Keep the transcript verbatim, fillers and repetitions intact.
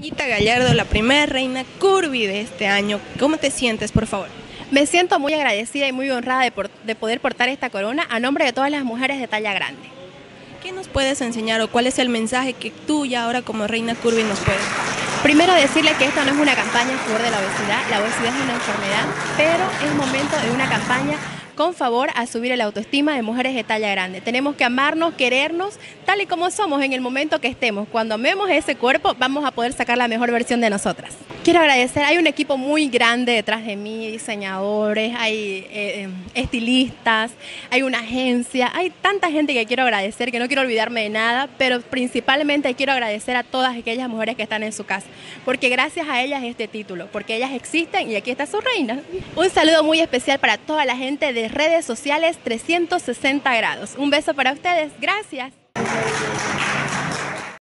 Gita Gallardo, la primera reina Curvy de este año. ¿Cómo te sientes, por favor? Me siento muy agradecida y muy honrada de, por- de poder portar esta corona a nombre de todas las mujeres de talla grande. ¿Qué nos puedes enseñar o cuál es el mensaje que tú ya ahora como reina Curvy nos puedes dar? Primero decirle que esta no es una campaña en favor de la obesidad, la obesidad es una enfermedad, pero es momento de una campaña con favor a subir el autoestima de mujeres de talla grande. Tenemos que amarnos, querernos, tal y como somos en el momento que estemos. Cuando amemos ese cuerpo, vamos a poder sacar la mejor versión de nosotras. Quiero agradecer, hay un equipo muy grande detrás de mí, diseñadores, hay eh, estilistas, hay una agencia, hay tanta gente que quiero agradecer, que no quiero olvidarme de nada, pero principalmente quiero agradecer a todas aquellas mujeres que están en su casa, porque gracias a ellas este título, porque ellas existen y aquí está su reina. Un saludo muy especial para toda la gente de redes sociales trescientos sesenta grados. Un beso para ustedes, gracias.